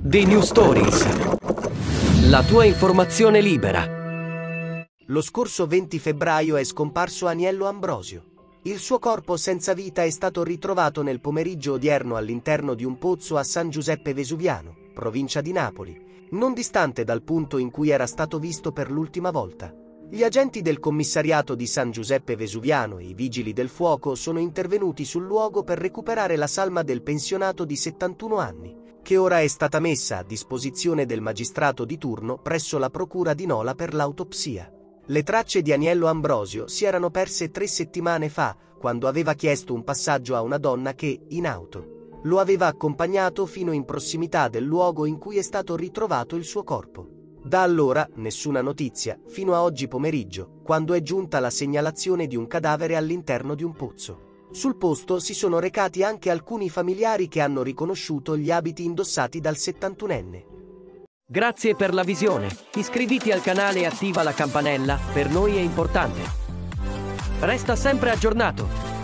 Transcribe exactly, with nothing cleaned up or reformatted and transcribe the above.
The New Stories. La tua informazione libera. Lo scorso venti febbraio è scomparso Aniello Ambrosio. Il suo corpo senza vita è stato ritrovato nel pomeriggio odierno all'interno di un pozzo a San Giuseppe Vesuviano, provincia di Napoli, non distante dal punto in cui era stato visto per l'ultima volta. Gli agenti del commissariato di San Giuseppe Vesuviano e i vigili del fuoco sono intervenuti sul luogo per recuperare la salma del pensionato di settantuno anni, che ora è stata messa a disposizione del magistrato di turno presso la procura di Nola per l'autopsia. Le tracce di Aniello Ambrosio si erano perse tre settimane fa, quando aveva chiesto un passaggio a una donna che, in auto, lo aveva accompagnato fino in prossimità del luogo in cui è stato ritrovato il suo corpo. Da allora nessuna notizia, fino a oggi pomeriggio, quando è giunta la segnalazione di un cadavere all'interno di un pozzo. Sul posto si sono recati anche alcuni familiari che hanno riconosciuto gli abiti indossati dal settantunenne. Grazie per la visione. Iscriviti al canale e attiva la campanella, per noi è importante. Resta sempre aggiornato.